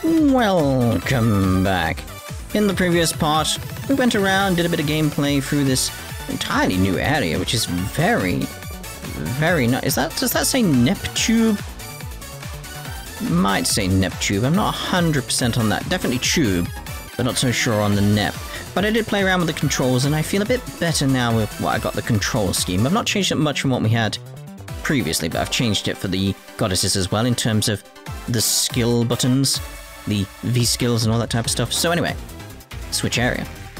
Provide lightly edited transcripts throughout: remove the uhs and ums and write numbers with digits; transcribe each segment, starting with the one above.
Welcome back. In the previous part, we went around, did a bit of gameplay through this entirely new area, which is very nice. Does that say Neptube? Might say Neptube. I'm not 100% on that. Definitely Tube, but not so sure on the Nep. But I did play around with the controls, and I feel a bit better now with what I got the control scheme. I've not changed it much from what we had previously, but I've changed it for the goddesses as well in terms of the skill buttons, the V skills and all that type of stuff. So anyway, switch area.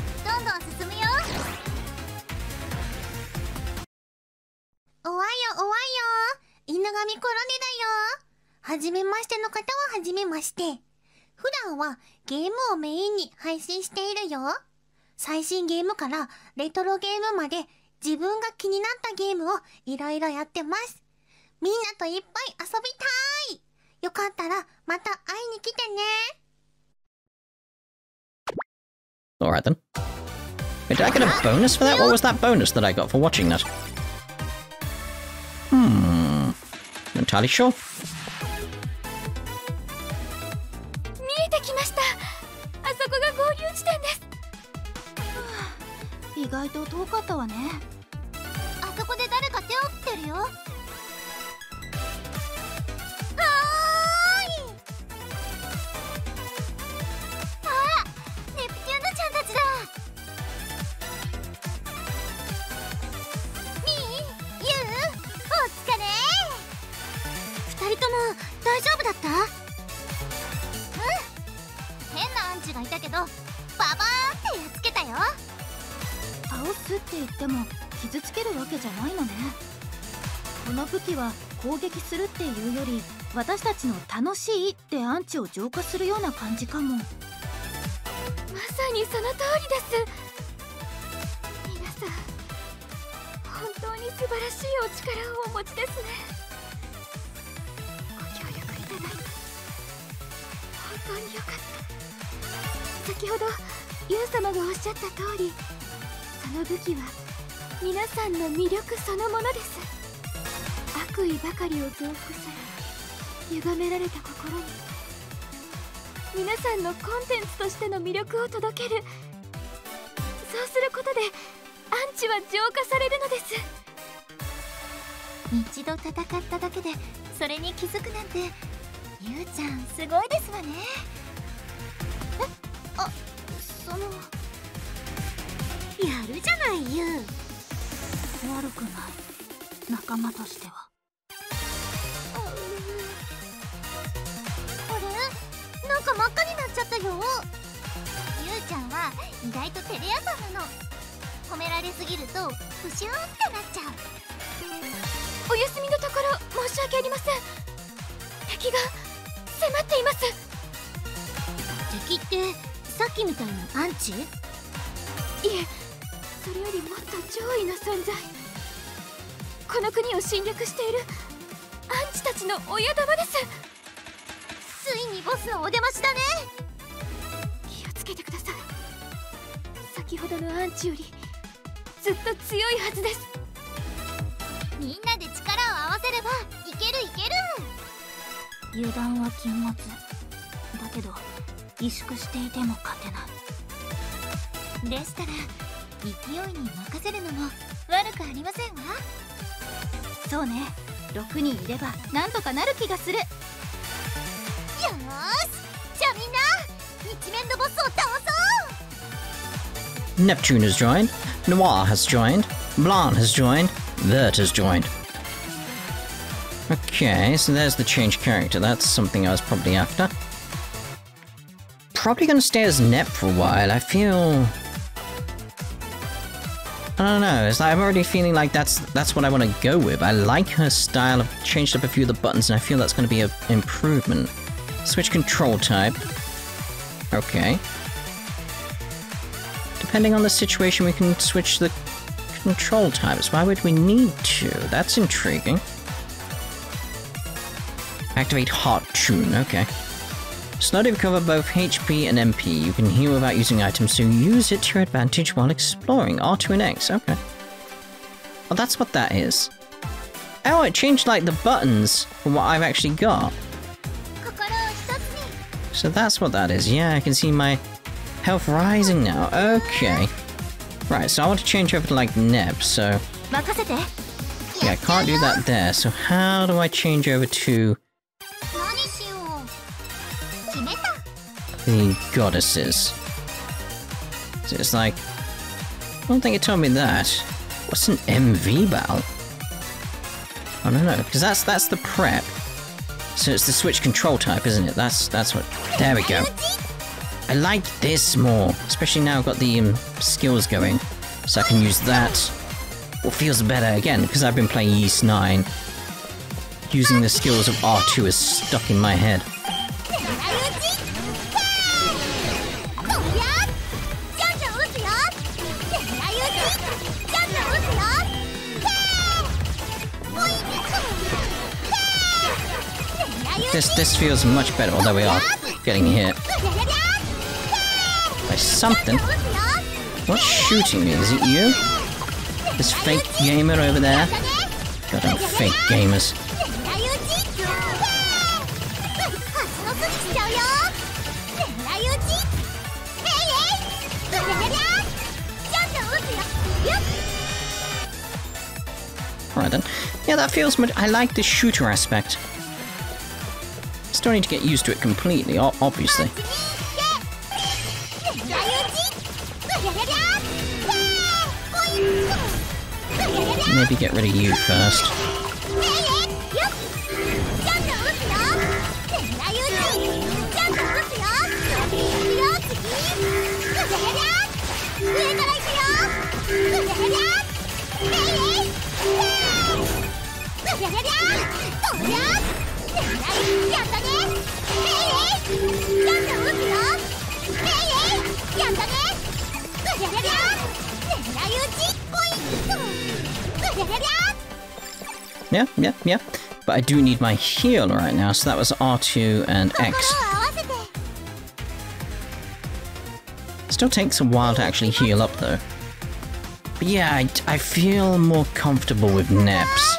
Alright then. Wait, did I get a bonus for that? What was that bonus that I got for watching that? Not entirely sure. Neptune has joined, Noir has joined, Blanc has joined, Vert has joined. Okay, so there's the change character. That's something I was probably after. Probably gonna stay as Nep for a while. I feel... I don't know, it's like I'm already feeling like that's what I want to go with. I like her style. I've changed up a few of the buttons and I feel that's going to be an improvement. Switch control type. Okay. Depending on the situation, we can switch the control types. Why would we need to? That's intriguing. Activate Heart Tune, okay. Slowly recover both HP and MP. You can heal without using items, so use it to your advantage while exploring. R2 and X, okay. Well, that's what that is. Oh, it changed like the buttons for what I've actually got. So that's what that is. Yeah, I can see my health rising now. Okay. Right, so I want to change over to like NEP, so... Yeah, I can't do that there, so how do I change over to... the goddesses? So it's like... I don't think it told me that. What's an MV battle? I don't know, because that's the prep. So it's the switch control type, isn't it? That's what... There we go. I like this more, especially now I've got the skills going. So I can use that. What feels better, again, because I've been playing Ys 9. Using the skills of R2 is stuck in my head. This feels much better, although we are getting hit by something. What's shooting me? Is it you? This fake gamer over there? Goddamn fake gamers. Alright then. Yeah, that feels much... I like the shooter aspect. Still need to get used to it completely, obviously. Maybe get rid of you first. Yeah. But I do need my heal right now, so that was R2 and X. Still takes a while to actually heal up though. But yeah, I feel more comfortable with NEPs.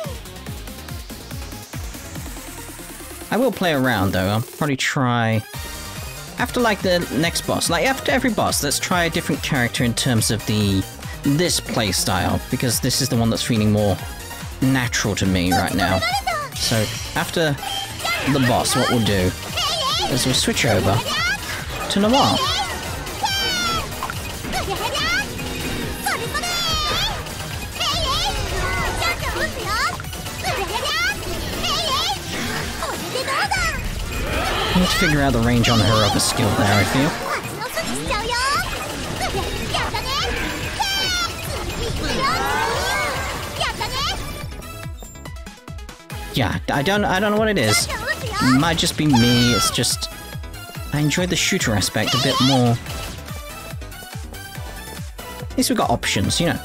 I will play around though, I'll probably try... After like the next boss, like after every boss, let's try a different character in terms of this playstyle, because this is the one that's feeling more natural to me right now. So after the boss, what we'll do is we'll switch over to Noir. I need to figure out the range on her other skill there, I feel. Yeah, I don't know what it is. It might just be me, it's just... I enjoy the shooter aspect a bit more. At least we've got options, you know.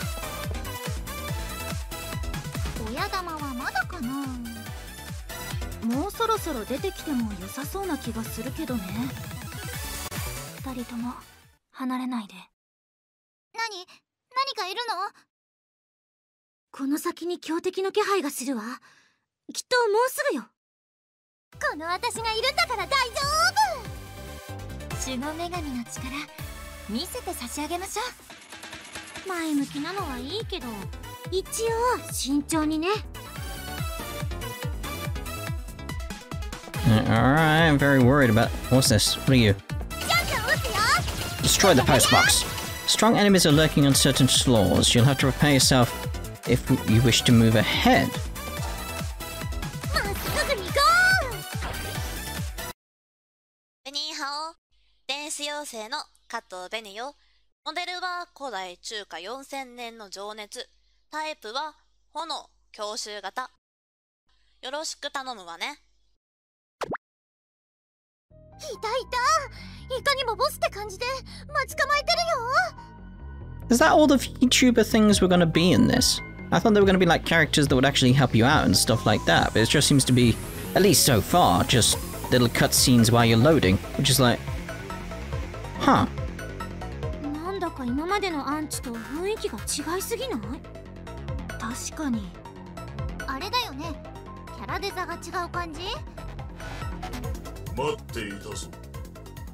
Alright, I'm very worried about... What's this? What are you? Destroy the post box. Strong enemies are lurking on certain floors. You'll have to repair yourself if you wish to move ahead. Is that all the VTuber things were gonna be in this? I thought there were gonna be like characters that would actually help you out and stuff like that, but it just seems to be, at least so far, just little cutscenes while you're loading, which is like... Huh.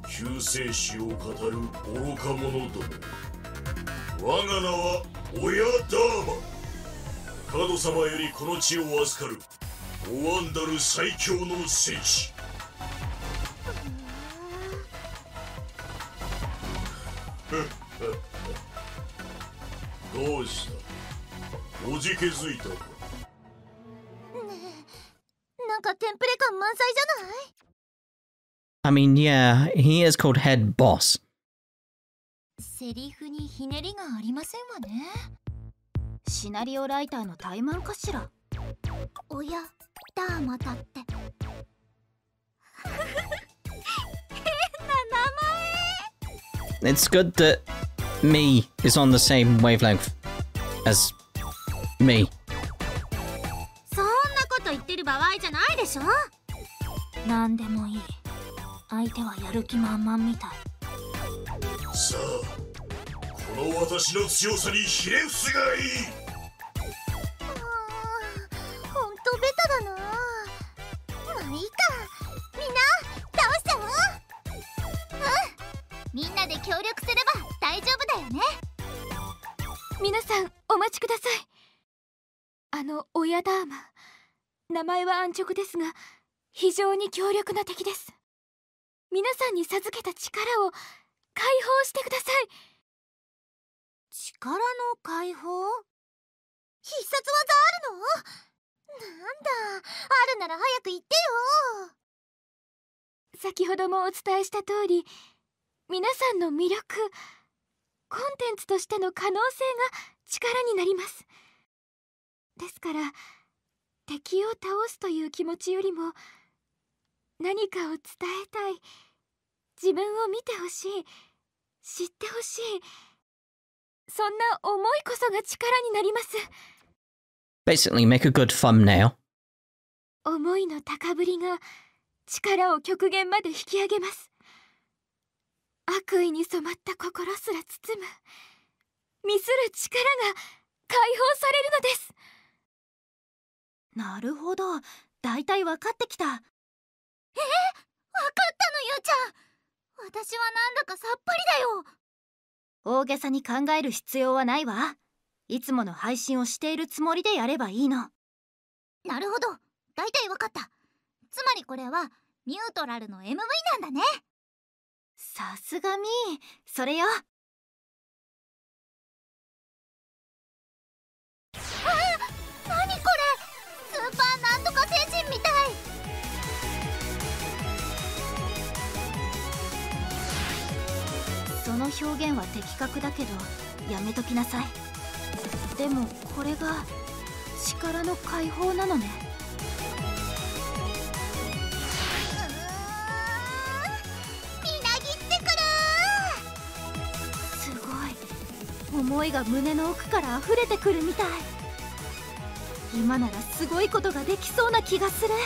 救世主を語る愚か者ども。我が名は親ダーマ。カド様よりこの地を預かるオワンダル最強の戦士。どうした？おじけづいたか？ねえ、なんかテンプレ感満載じゃない？ I mean, yeah, he is called Head Boss. セリフにひねりがありませんわね。シナリオライターの怠慢かしら。おや、ダーマだって。変な名前。 It's good that me is on the same wavelength as me. そんなこと言ってる場合じゃないでしょ。なんでもいい。相手はやる気満々みたい。 さあ、この私の強さにひれ伏すがいい。 ほんとベタだな。まあいいか、みんな倒しちゃおう。みんなで協力すれば大丈夫だよね。皆さんお待ちください。親ダーマ、名前は安直ですが非常に強力な敵です。皆さんに授けた力を解放してください。力の解放？必殺技あるの？なんだ、あるなら早く言ってよ。先ほどもお伝えした通り、皆さんの魅力、コンテンツとしての可能性が力になります。ですから敵を倒すという気持ちよりも何かを伝えたい、自分を見てほしい、知ってほしい、そんな思いこそが力になります。 Basically, make a good thumbnail. 思いの高ぶりが力を極限まで引き上げます。悪意に染まった心すら包む、ミスる力が解放されるのです。なるほど、だいたい分かってきた。分かったの、ゆうちゃん。私はなんだかさっぱりだよ。大げさに考える必要はないわ。いつもの配信をしているつもりでやればいいの。なるほど、だいたい分かった。つまりこれはニュートラルの MV なんだね。さすがみー、それよ。なにこれ、スーパーなんとか星人みたい。その表現は的確だけどやめときなさい。でもこれが力の解放なのね。みなぎってくる。すごい、思いが胸の奥から溢れてくるみたい。今ならすごいことができそうな気がする。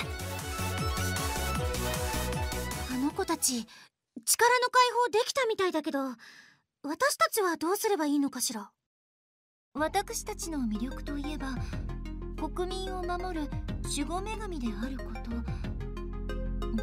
あの子たち力の解放できたみたいだけど、私たちはどうすればいいのかしら。私たちの魅力といえば国民を守る守護女神であること。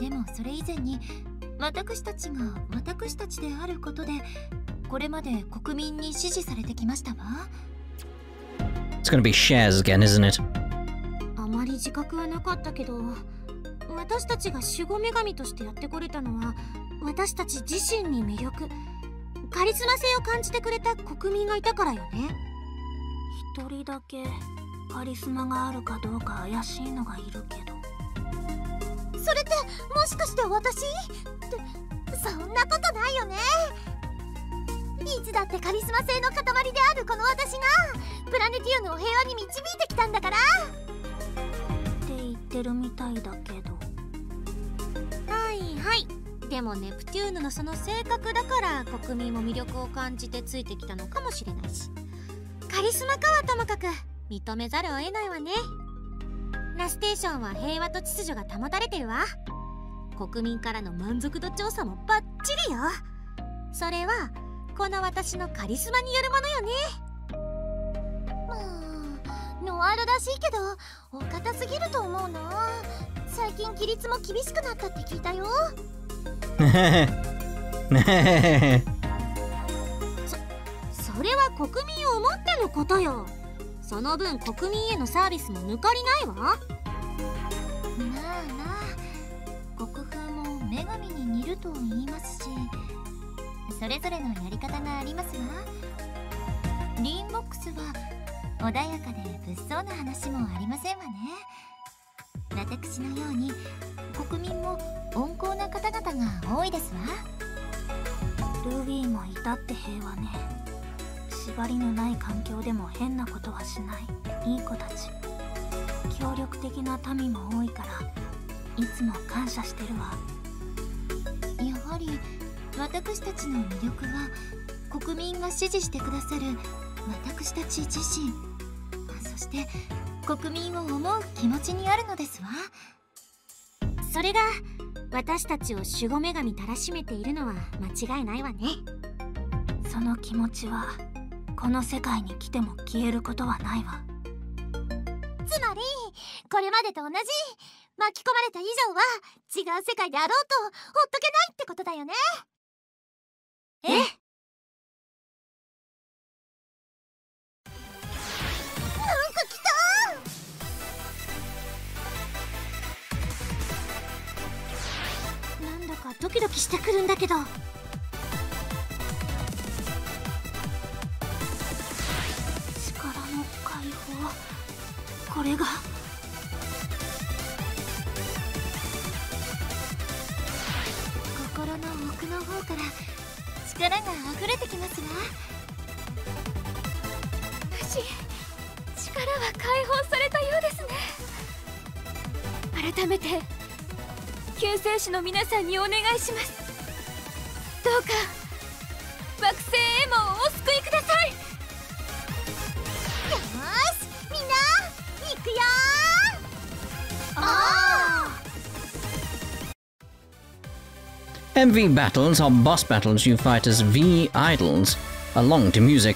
でもそれ以前に私たちが私たちであることでこれまで国民に支持されてきましたわ。 It's gonna be shares again, isn't it? あまり自覚はなかったけど、私たちが守護女神としてやってこれたのは私たち自身に魅力、カリスマ性を感じてくれた国民がいたからよね。一人だけカリスマがあるかどうか怪しいのがいるけど。それってもしかして私？ってそんなことないよね。いつだってカリスマ性の塊であるこの私がプラネティウムを平和に導いてきたんだからって言ってるみたいだけど。はいはい、でもネプテューヌのその性格だから国民も魅力を感じてついてきたのかもしれないし、カリスマかはともかく認めざるを得ないわね。ラステーションは平和と秩序が保たれてるわ。国民からの満足度調査もバッチリよ。それはこの私のカリスマによるものよね。ノワールらしいけどお堅すぎると思うな。最近規律も厳しくなったって聞いたよ。 それは国民を思ってのことよ。その分国民へのサービスも抜かりないわ。まあなあ、国風も女神に似ると言いますし、それぞれのやり方がありますわ。リーンボックスは穏やかで物騒な話もありませんわね。私のように国民も温厚な方々が多いですわ。ルビーも至って平和ね。縛りのない環境でも変なことはしないいい子たち。協力的な民も多いからいつも感謝してるわ。やはり私たちの魅力は国民が支持してくださる私たち自身、そして国民を思う気持ちにあるのですわ。それが私たちを守護女神たらしめているのは間違いないわね。その気持ちはこの世界に来ても消えることはないわ。つまりこれまでと同じ、巻き込まれた以上は違う世界であろうとほっとけないってことだよね。え？なんか来た！なんだかドキドキしてくるんだけど。力の解放、これが心の奥の方から力が溢れてきますわ。無事力は解放されたようですね。改めて救世主の皆さんにお願いします。どうか惑星エモンをお救いください。よーし、みんな行くよー。 MV battles are boss battles you fight as V idols along to music.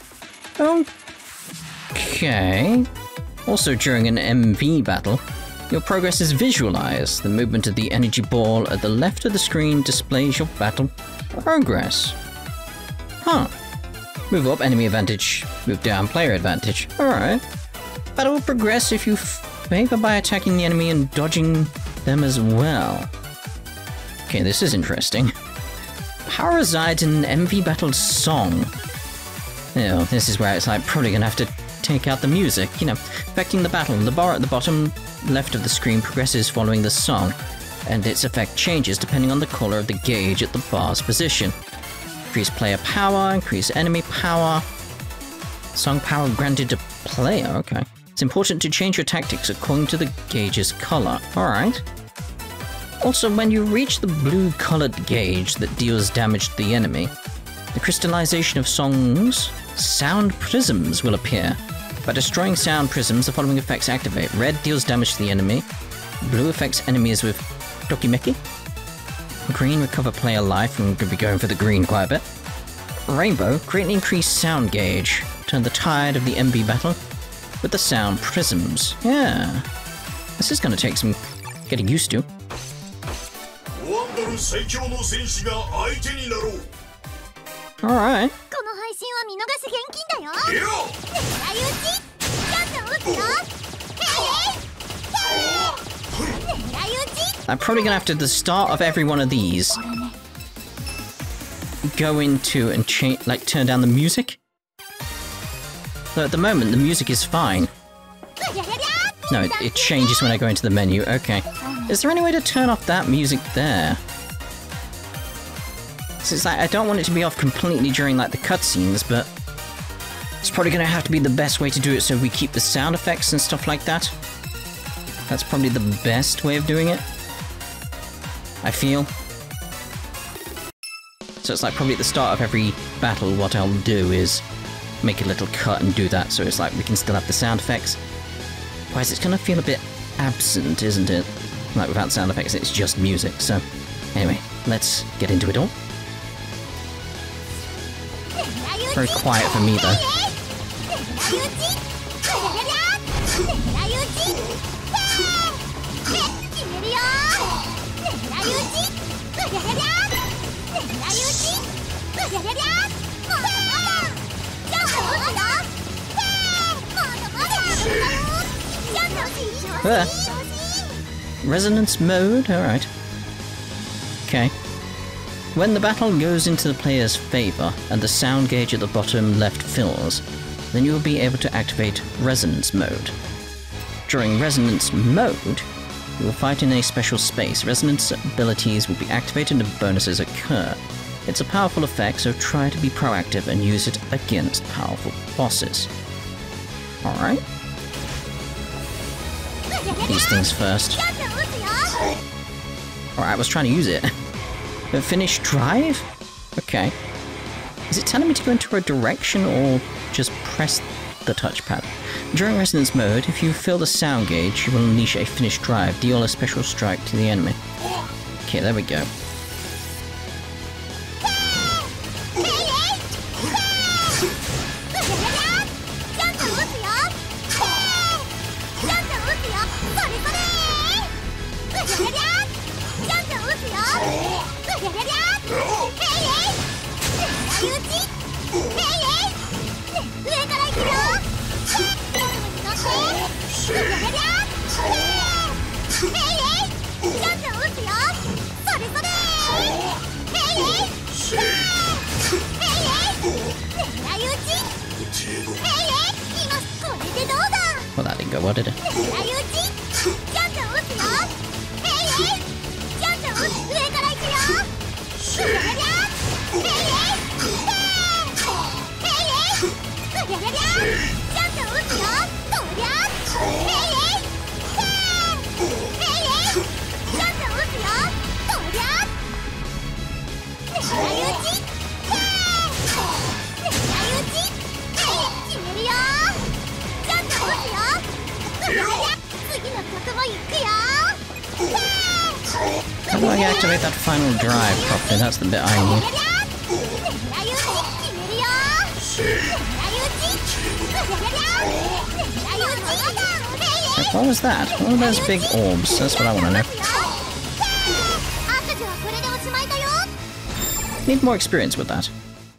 Okay. Also during an MV battle, your progress is visualized. The movement of the energy ball at the left of the screen displays your battle progress. Huh. Move up, enemy advantage. Move down, player advantage. Alright. Battle will progress if you favor by attacking the enemy and dodging them as well. Okay, this is interesting. Power resides in an MV battle's song. Oh, this is where it's like probably gonna have to take out the music, you know, affecting the battle. The bar at the bottom left of the screen progresses following the song, and its effect changes depending on the color of the gauge at the bar's position. Increase player power, increase enemy power. Song power granted to player, okay. It's important to change your tactics according to the gauge's color. Alright. Also, when you reach the blue-colored gauge that deals damage to the enemy, the crystallization of songs, sound prisms will appear. By destroying sound prisms, the following effects activate. Red deals damage to the enemy. Blue affects enemies with Tokimeki. Green, recover player life. I'm going to be going for the green quite a bit. Rainbow, greatly increase sound gauge. Turn the tide of the MV battle with the sound prisms. Yeah. This is going to take some getting used to. Alright. この配信は見逃し厳禁だよ。狙い撃ち、ちょっと撃つよ。狙い撃ち。 I'm probably gonna have to, at the start of every one of these, go into and change, like, turn down the music. So at the moment, the music is fine. No, it changes when I go into the menu. Okay. Is there any way to turn off that music there? So it's like, I don't want it to be off completely during, like, the cutscenes, but it's probably gonna have to be the best way to do it so we keep the sound effects and stuff like that. That's probably the best way of doing it, I feel. So it's like probably at the start of every battle what I'll do is make a little cut and do that, so it's like we can still have the sound effects. Otherwise it's gonna feel a bit absent, isn't it? Like without sound effects it's just music, so anyway, let's get into it all. Very quiet for me though. Resonance mode, alright. Okay. When the battle goes into the player's favor and the sound gauge at the bottom left fills, then you will be able to activate Resonance mode. During Resonance mode, you will fight in a special space. Resonance abilities will be activated and bonuses occur. It's a powerful effect, so try to be proactive and use it against powerful bosses. Alright. These things first. Alright, I was trying to use it. Finish drive? Okay. Is it telling me to go into a direction or just press the touchpad? During Resonance mode, if you fill the sound gauge, you will unleash a finish drive, deal a special strike to the enemy. Okay, there we go. Well, that didn't go well, did it? How do I activate that final drive properly? That's the bit I need. What was that? What are those big orbs? That's what I want to know. Need more experience with that.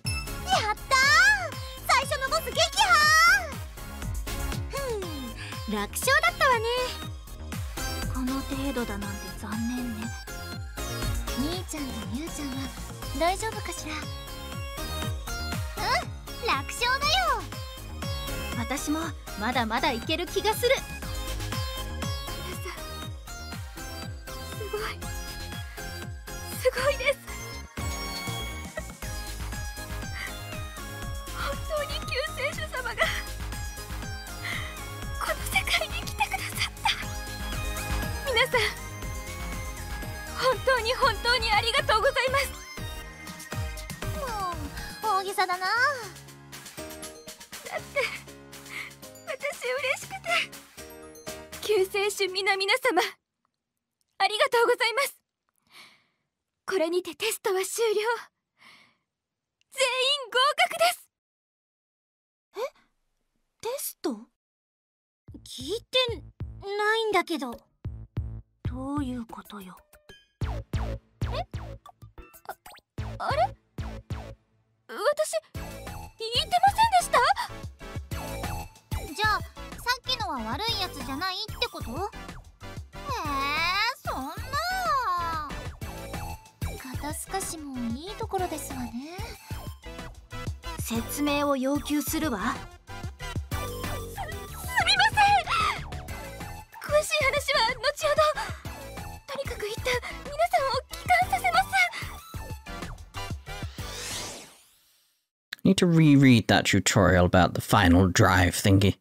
Need to reread that tutorial about the final drive thingy.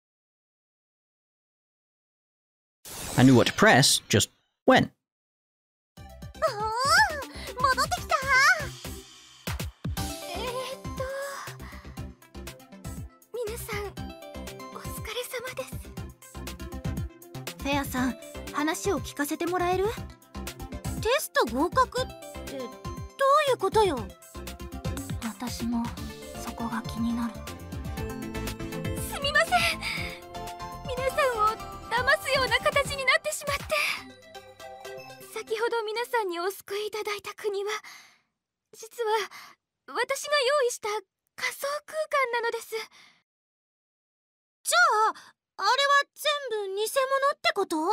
I knew what to press, just when. Fea-san, 話を聞かせてもらえる？テスト合格ってどういうことよ？私もそこが気になる。すみません。皆さんを騙すような形になってしまって。先ほど皆さんにお救いいただいた国は実は私が用意した仮想空間なのです。じゃあ、あれは全部偽物ってこと？はい。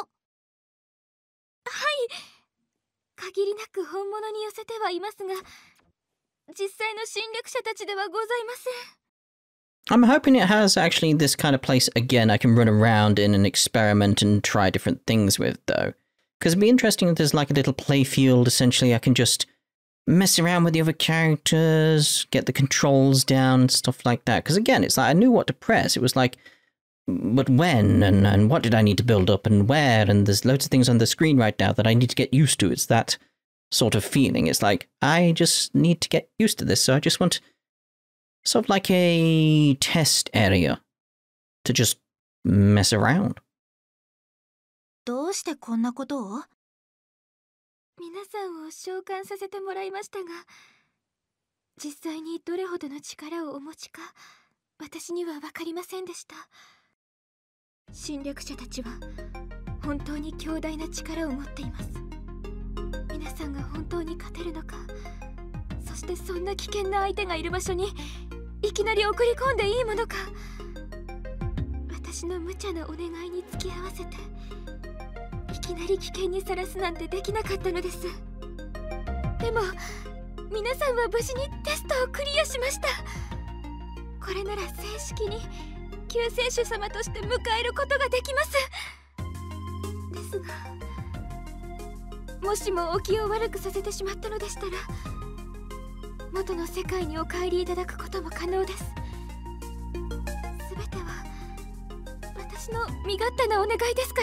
限りなく本物に寄せてはいますが、実際の侵略者たちではございません。 I'm hoping it has actually this kind of place again I can run around in and experiment and try different things with, though. Because it'd be interesting if there's like a little playfield, essentially I can just mess around with the other characters, get the controls down, stuff like that. Because again, it's like I knew what to press. It was like, but when, and what did I need to build up, and where, and there's loads of things on the screen right now that I need to get used to. It's that sort of feeling. It's like, I just need to get used to this, so I just want sort of like a test area to just mess around. どうしてこんなことを？皆さんを召喚させてもらいましたが、実際にどれほどの力をお持ちか、私には分かりませんでした。侵略者たちは本当に強大な力を持っています。皆さんが本当に勝てるのか、そしてそんな危険な相手がいる場所にいきなり送り込んでいいものか。私の無茶なお願いに付き合わせていきなり危険にさらすなんてできなかったのです。でも皆さんは無事にテストをクリアしました。これなら正式に救世主様として迎えることができます。ですが、もしもお気を悪くさせてしまったのでしたら、元の世界にお帰りいただくことも可能です。すべては私の身勝手なお願いですから。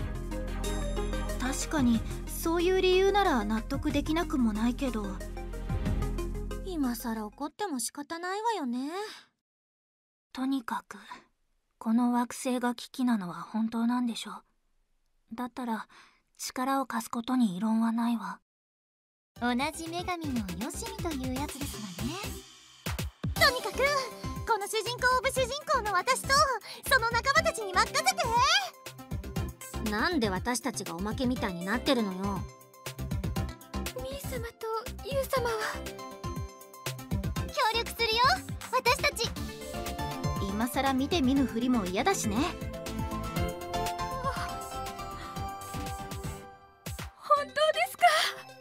確かにそういう理由なら納得できなくもないけど、今さら怒っても仕方ないわよね。とにかくこの惑星が危機なのは本当なんでしょう。だったら力を貸すことに異論はないわ。同じ女神のよしみというやつですわね。とにかくこの主人公オブ主人公の私とその仲間たちに任せて。なんで私たちがおまけみたいになってるのよ。ミー様とユウ様は協力するよ、私たち。今さら見て見ぬふりも嫌だしね。本当ですか？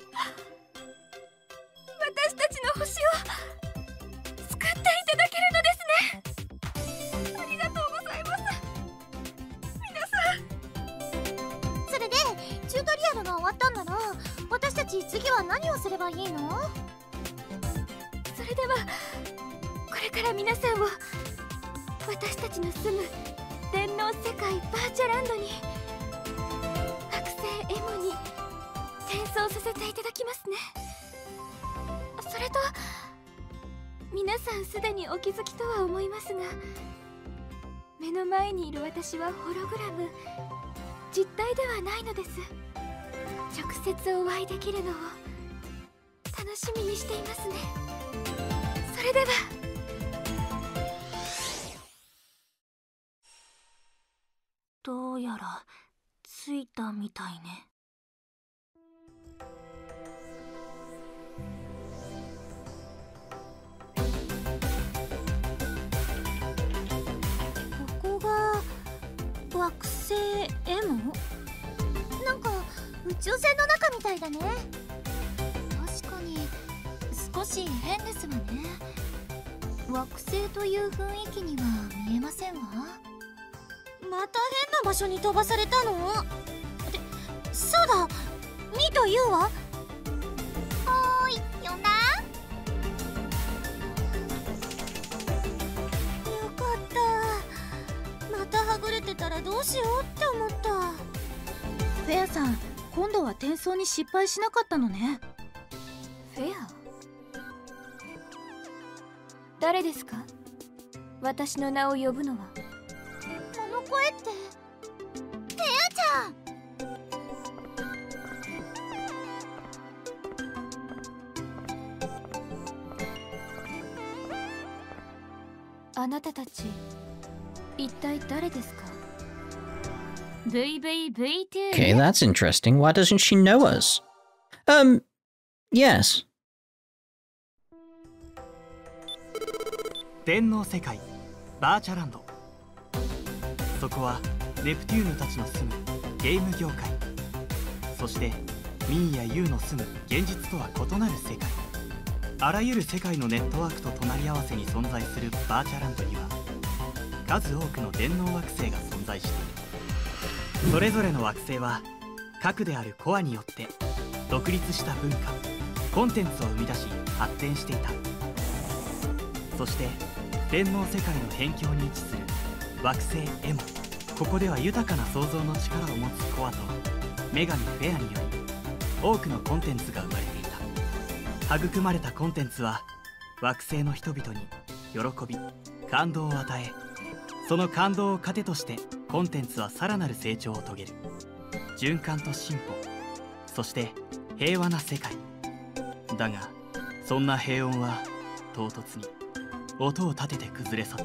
私たちの星を救っていただけるのですね。ありがとうございます、皆さん。それでチュートリアルが終わったんなら、私たち次は何をすればいいの？それではこれから皆さんを私たちの住む電脳世界バーチャランドに、惑星エモに転送させていただきますね。それと皆さんすでにお気づきとは思いますが、目の前にいる私はホログラム、実体ではないのです。直接お会いできるのを楽しみにしていますね。それでは。どうやら着いたみたいね。ここが惑星 M？ なんか宇宙船の中みたいだね。確かに少し変ですわね。惑星という雰囲気には見えませんわ。また変な場所に飛ばされたの？そうだ、ミとユウは？おーい、呼んだ？よかった。またはぐれてたらどうしようって思った。フェアさん、今度は転送に失敗しなかったのね。フェア？誰ですか？私の名を呼ぶのは。この声って。フェアちゃん。あなたたち一体誰ですか？ VVV2。 Okay, that's interesting. Why doesn't she know us? Yes. 電脳世界バーチャランド。そこはネプテューヌたちの住むゲーム業界、そしてミーやユーの住む現実とは異なる世界、あらゆる世界のネットワークと隣り合わせに存在するバーチャランドには数多くの電脳惑星が存在している。それぞれの惑星は核であるコアによって独立した文化コンテンツを生み出し発展していた。そして電脳世界の辺境に位置する惑星エモ、ここでは豊かな創造の力を持つコアと女神フェアにより多くのコンテンツが生まれていた。育まれたコンテンツは惑星の人々に喜び感動を与え、その感動を糧としてコンテンツはさらなる成長を遂げる。循環と進歩、そして平和な世界だが、そんな平穏は唐突に音を立てて崩れ去った。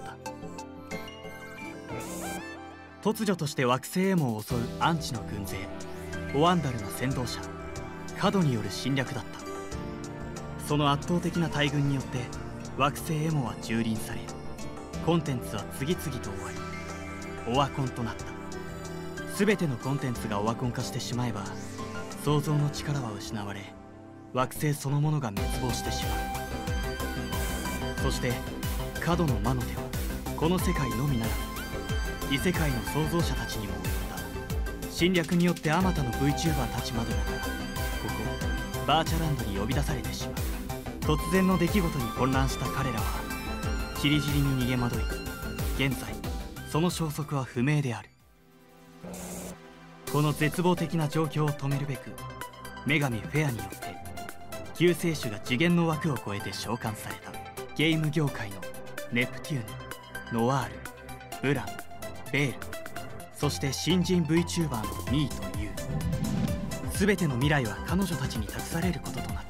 突如として惑星エモを襲うアンチの軍勢オワンダルの先導者カドによる侵略だった。その圧倒的な大軍によって惑星エモは蹂躙され、コンテンツは次々と終わりオワコンとなった。全てのコンテンツがオワコン化してしまえば創造の力は失われ、惑星そのものが滅亡してしまう。そしてカドの魔の手はこの世界のみならず異世界の創造者たちにも及んだ。侵略によってあまたの VTuber たちまでもここバーチャランドに呼び出されてしまう。突然の出来事に混乱した彼らは散り散りに逃げ惑い、現在その消息は不明である。この絶望的な状況を止めるべく女神フェアによって救世主が次元の枠を超えて召喚された。ゲーム業界のネプテューヌ、ノワール、ブラン、ベール、そして新人 VTuber のミーとユー、全ての未来は彼女たちに託されることとなった。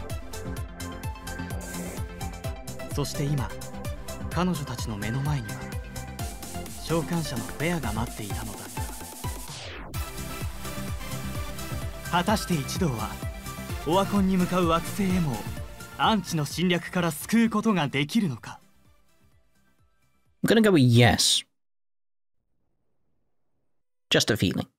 そして今彼女たちの目の前には召喚者のフェアが待っていたのだった。果たして一同はオワコンに向かう惑星エモをアンチの侵略から救うことができるのか。 I'm gonna go with yes. Just a feeling.